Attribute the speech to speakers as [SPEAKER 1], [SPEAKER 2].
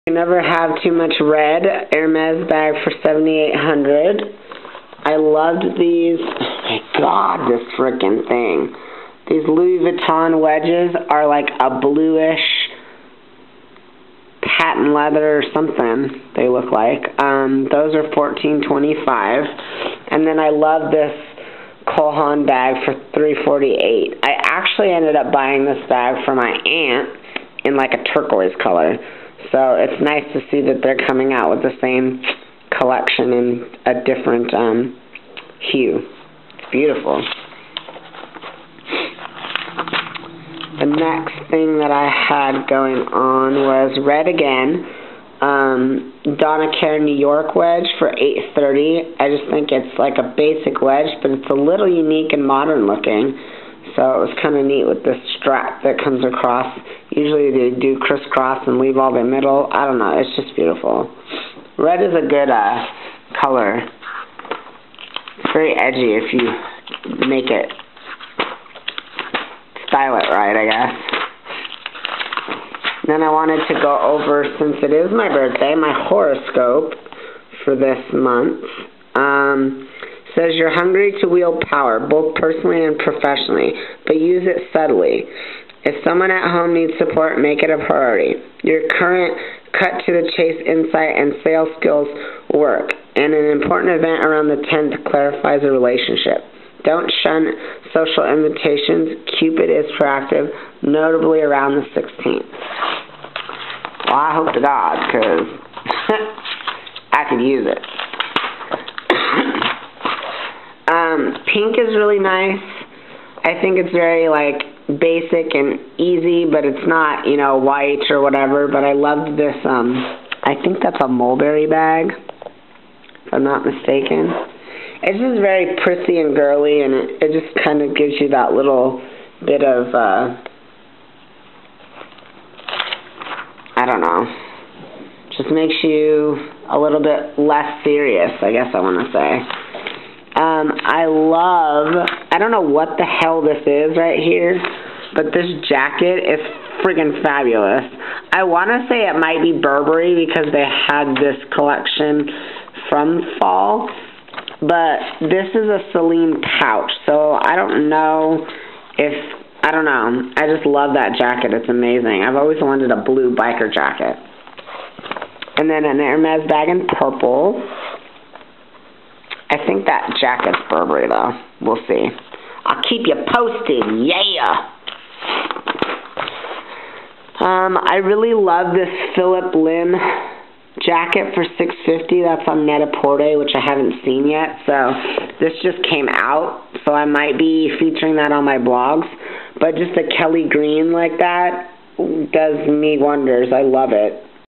[SPEAKER 1] You never have too much red. Hermes bag for $7,800. I loved these. Oh my God, this frickin' thing. These Louis Vuitton wedges are like a bluish patent leather or something. They look like. Those are $14.25. And then I love this Cole Haan bag for $348. I actually ended up buying this bag for my aunt in like a turquoise color. So it's nice to see that they're coming out with the same collection in a different hue. It's beautiful. The next thing that I had going on was red again. Donna Kair New York wedge for $830. I just think it's like a basic wedge, but it's a little unique and modern looking. So it was kind of neat with this strap that comes across. Usually they do crisscross and leave all the middle. I don't know. It's just beautiful. Red is a good color. It's very edgy if you make it, style it right, I guess. Then I wanted to go over, since it is my birthday, my horoscope for this month. Says you're hungry to wield power, both personally and professionally, but use it subtly. If someone at home needs support, make it a priority. Your current cut-to-the-chase insight and sales skills work, and an important event around the 10th clarifies a relationship. Don't shun social invitations. Cupid is proactive, notably around the 16th. Well, I hope to God, because I could use it. Pink is really nice. I think it's very, like, basic and easy, but it's not, you know, white or whatever. But I loved this, I think that's a mulberry bag, if I'm not mistaken. It's just very prissy and girly, and it just kind of gives you that little bit of, I don't know, just makes you a little bit less serious, I guess I want to say. I don't know what the hell this is right here, but this jacket is friggin' fabulous. I want to say it might be Burberry because they had this collection from fall, but this is a Celine pouch, so I don't know if, I don't know. I just love that jacket. It's amazing. I've always wanted a blue biker jacket. And then an Hermes bag in purple. I think that jacket's Burberry, though. We'll see. I'll keep you posted. Yeah! I really love this Philip Lynn jacket for $650. That's on Net-a-Porter, which I haven't seen yet. So this just came out, so I might be featuring that on my blogs. But just a Kelly green like that does me wonders. I love it.